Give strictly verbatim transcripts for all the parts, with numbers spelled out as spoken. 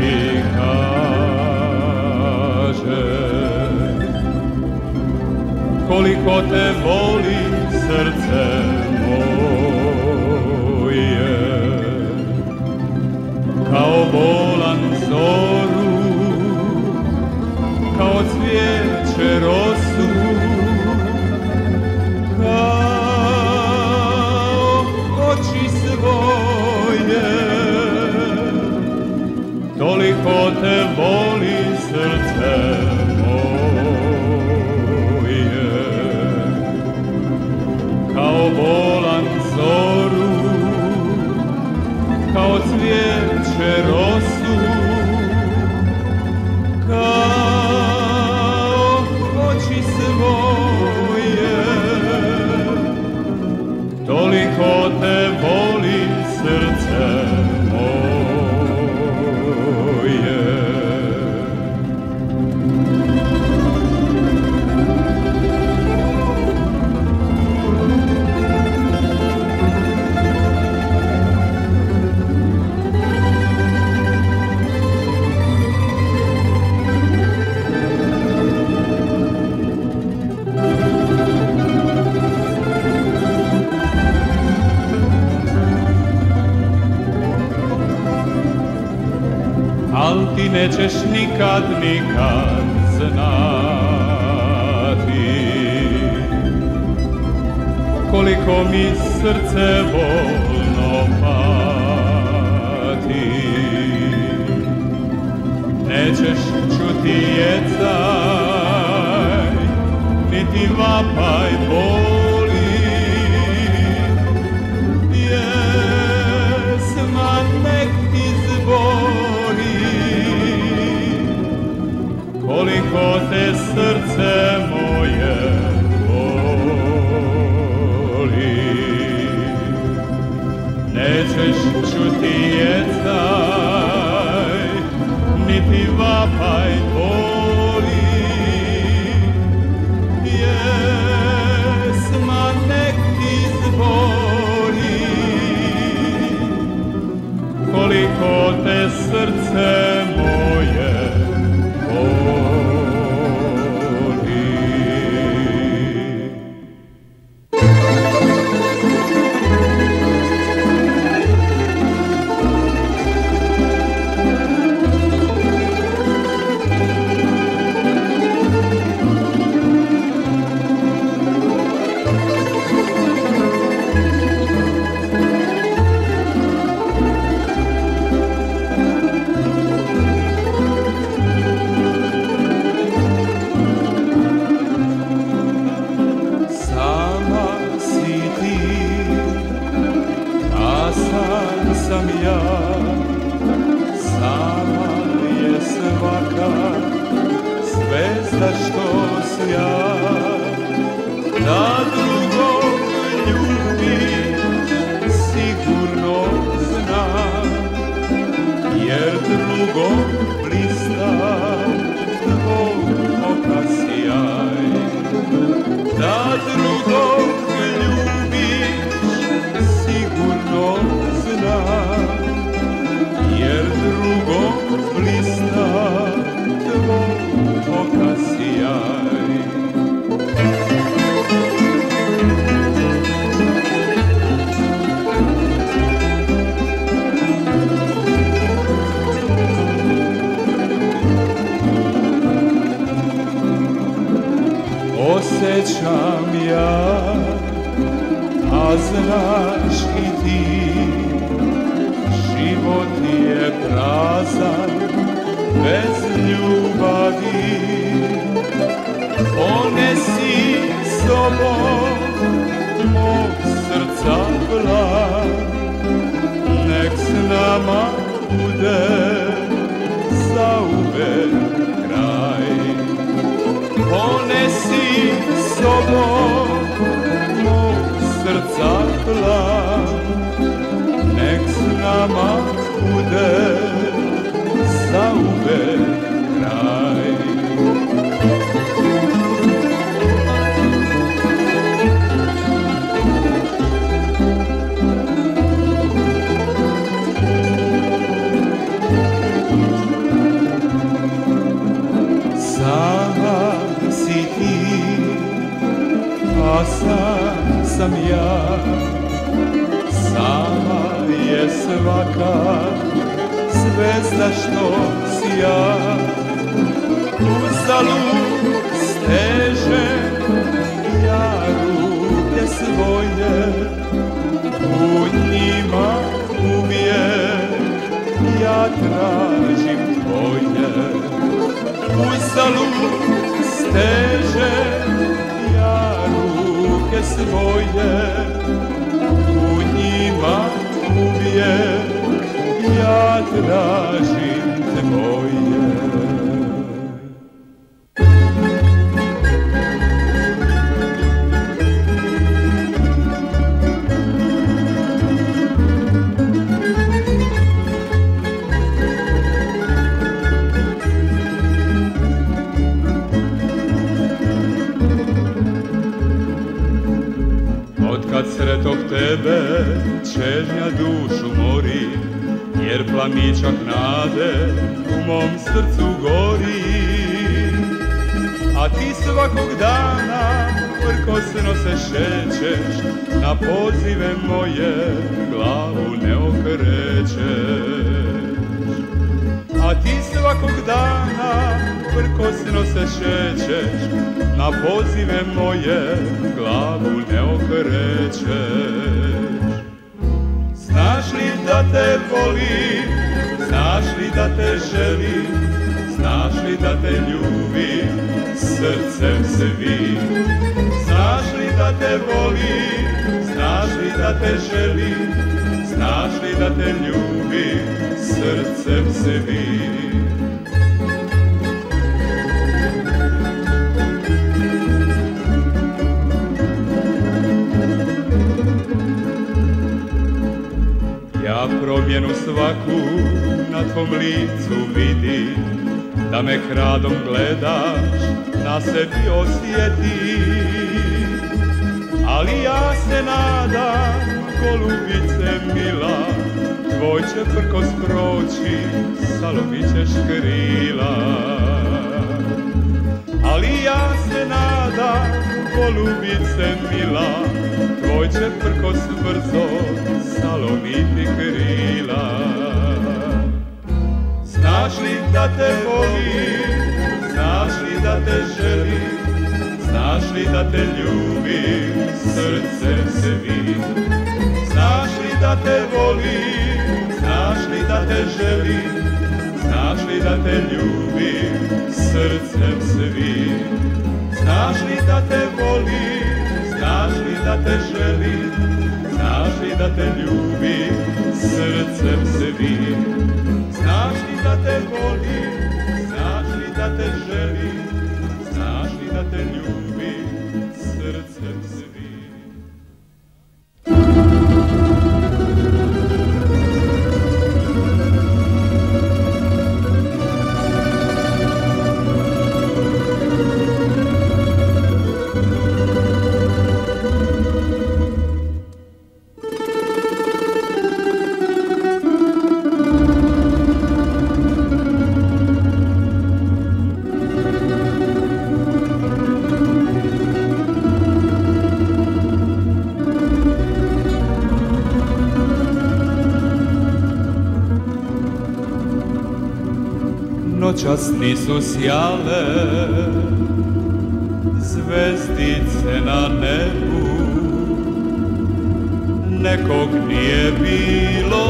ti kažem, koliko te voli srce moje, kao bolan zoru, kao cvijeće rosu, kao oči svoje. Toliko te voli srce moje, kao bolan zoru, kao cvijeće rosu, kao oči svoje. Toliko te voli srce moje. Al ti nećeš nikad, nikad znati koliko mi srce bolno pati. Nećeš čuti jecaj, niti vapaj boli, pjesma nek ti zbori. Koliko te srce moje voli, nećeš čuti jecaj, niti vapaj boli, pjesma nek ti zbori. Koliko te srce moje sam ja, sama je svaka zvezda što sja. Da drugog ljubi sigurno zna, jer drugog blista tvog oka sjaj. Da drugog ljubiš sigurno zna, jer drugog blista tvog oka sjaj. Osjećam ja, a znaš i ti, život je prazan bez ljubavi. Ponesi sobom mog srca plan, nek s nama bude zauvek kraj. Ponesi sobom mog srca plan, nek s nama bude zauvek kraj. svaka zvezda što sija, uzalud steže ja ruke svoje, u njima uvijek ja tražim tvoje. Uzalud steže ja ruke svoje, u njima uvijek ja tražim tvoje. Kad sretoh tebe, čežnja dušu mori, jer plamičak nade u mom srcu gori. A ti svakog dana prkosno se šećeš, na pozive moje glavu ne okrećeš. A ti svakog dana prkosno se šećeš, na pozive moje glavu ne okrećeš. Znaš li da te volim, znaš li da te želim, znaš li da te ljubim srcem svim. Znaš li da te volim, znaš li da te želim, znaš li da te ljubim srcem svim. Ja promjenu svaku na tvom licu vidim, da me kradom gledaš, na sebi osjetim. Ali ja se nadam, golubice mila, tvoj će prkos proći, salomit ćeš krila. Ali ja se nadam, golubice mila, tvoj će prkos brzo salomiti krila. Znaš li da te volim, znaš li da te želim, znaš li da te ljubim srcem svim. Znaš li da te volim, znaš li da te želim, znaš li da te ljubim srcem svim. Znaš li da te volim, znaš li da te želim, znaš li da te ljubim srcem svim. Znaš li da te volim, znaš li da te želim, znaš li da te ljubim srcem svim. Noćas nisu sjale zvezdice na nebu, nekog nije bilo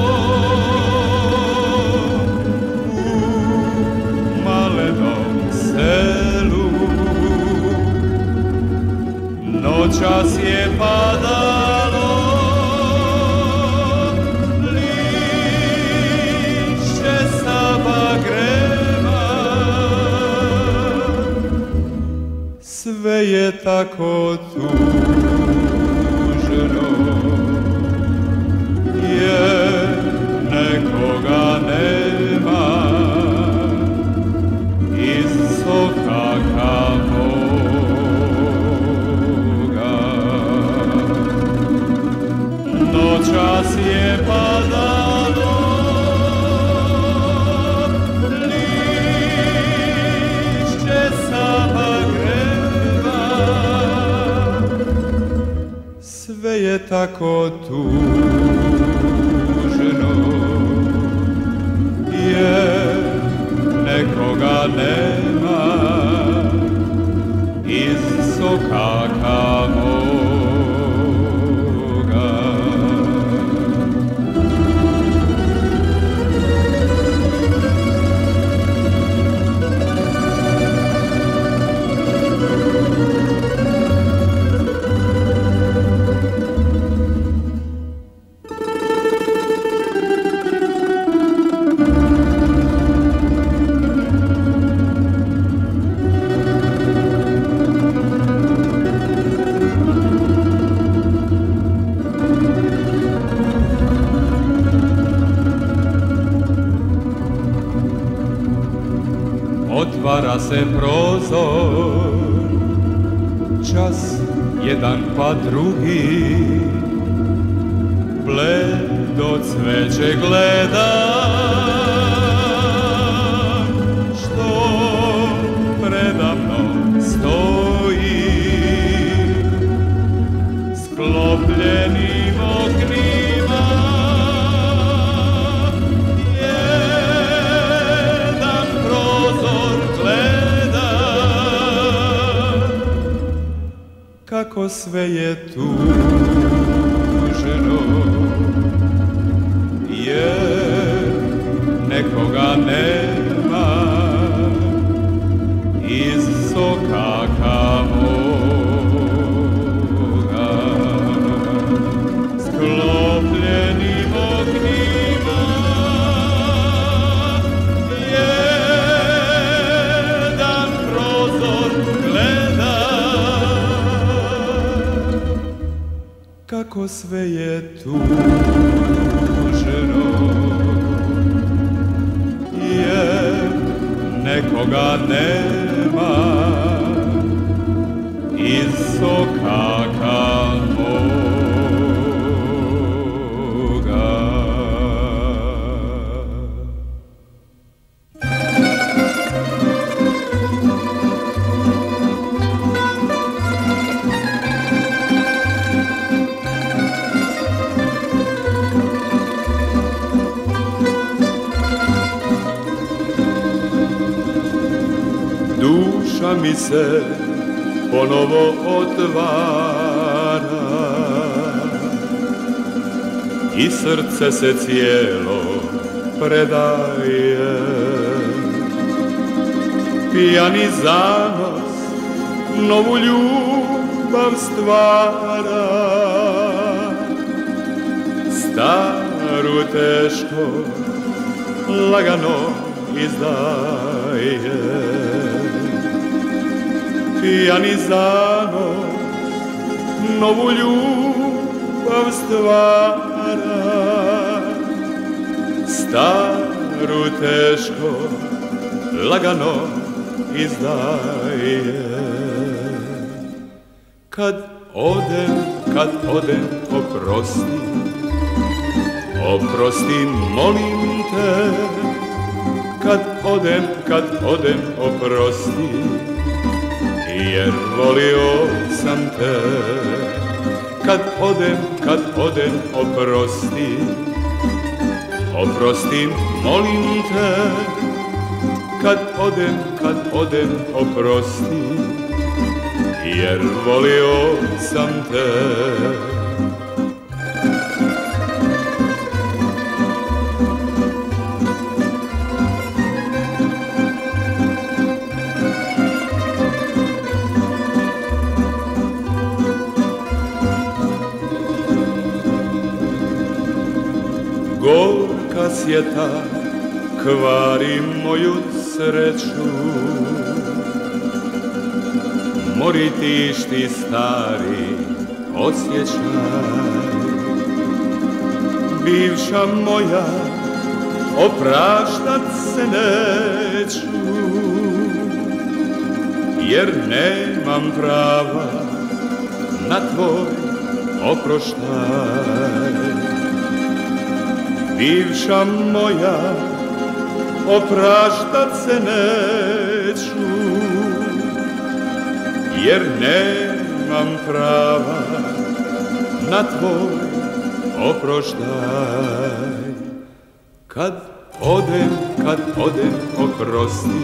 u malenom selu. Noćas je padalo lišće sa bagrema, sve je tako tužno, jer nekoga nema iz sokaka moga. Noćas je padalo lišće sa bagrema, sve je tako tužno, jer nekoga nema iz sokaka moga. Otvara se prozor, čas jedan pa drugi, bledo cveće gledam, što predamno stoji, sklopljenim oknima. Kako sve je tužno, jer nekoga nema iz sokaka moga, sklopljenim oknima. Jedan prozor gleda, kako sve je tužno, jer nekoga nema iz sokaka moga. Duša mi se ponovo otvara i srce se cijelo predaje. Pijani zanos novu ljubav stvara, staru teško lagano izdaje. Pijani zanos novu ljubav stvara, staru teško lagano izdaje. Kad odem, kad odem, oprosti, oprosti, molim te. Kad odem, kad odem, oprosti, jer volio sam te. Kad odem, kad odem, oprosti, oprosti, molim te. Kad odem, kad odem, oprosti, jer volio sam te. Gorka sjeta kvari moju sreću, mori tišti stari osjećaj. Bivša moja, opraštat se neću, jer nemam prava na tvoj oproštaj. Bivša moja, opraštat se neću, jer nemam prava na tvoj oproštaj. Kad odem, kad odem, oprosti,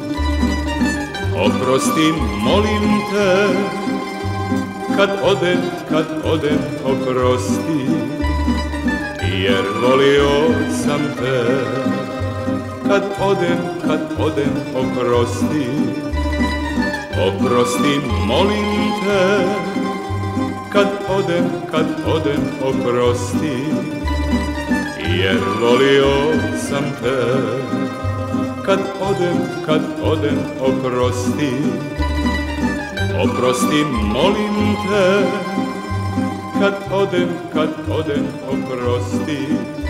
oprosti, molim te. Kad odem, kad odem, oprosti, jer volio sam te. Kad odem, kad odem, oprosti, oprosti, molim te. Kad odem, kad odem, oprosti, jer volio sam te. Kad odem, kad odem, oprosti, oprosti, molim te. Kad odem, kad odem, oprosti,